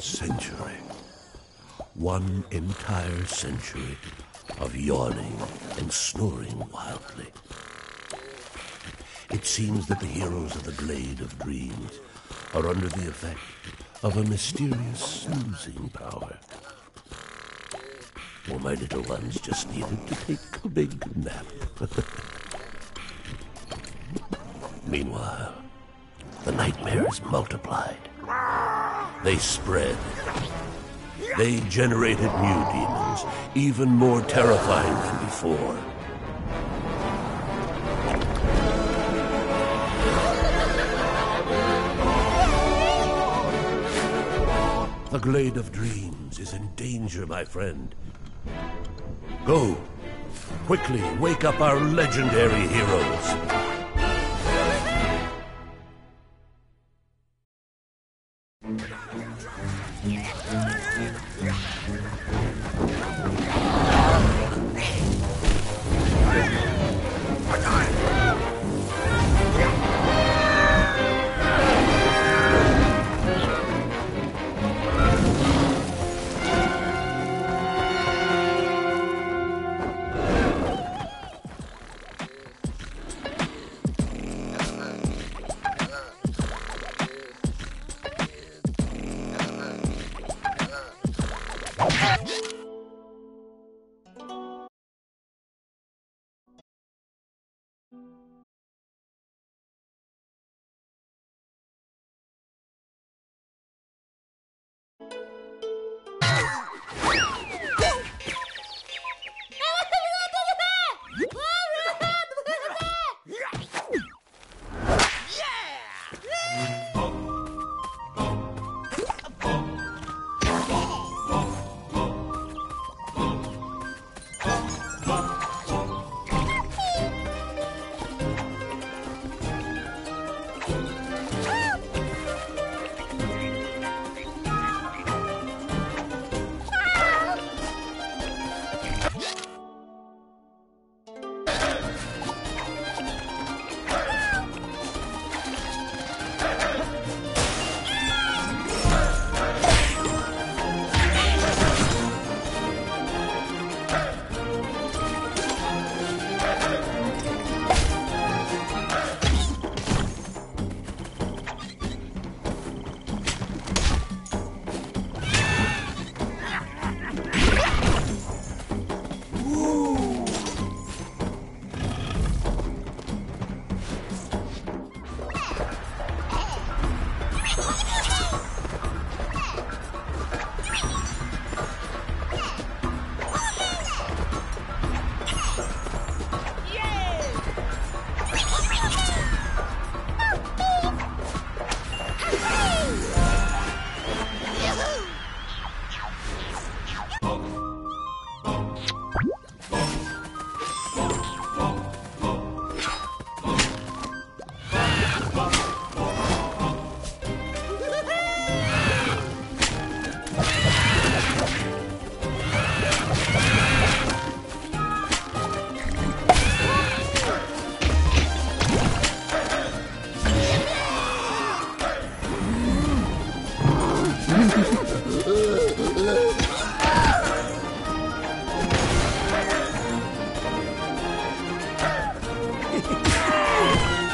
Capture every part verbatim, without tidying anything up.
century. One entire century of yawning and snoring wildly. It seems that the heroes of the Glade of Dreams are under the effect of a mysterious snoozing power. Well, my little ones just needed to take a big nap. Meanwhile, the nightmares multiplied. They spread. They generated new demons, even more terrifying than before. The Glade of Dreams is in danger, my friend. Go, quickly wake up our legendary heroes.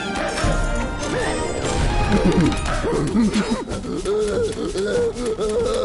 Uh,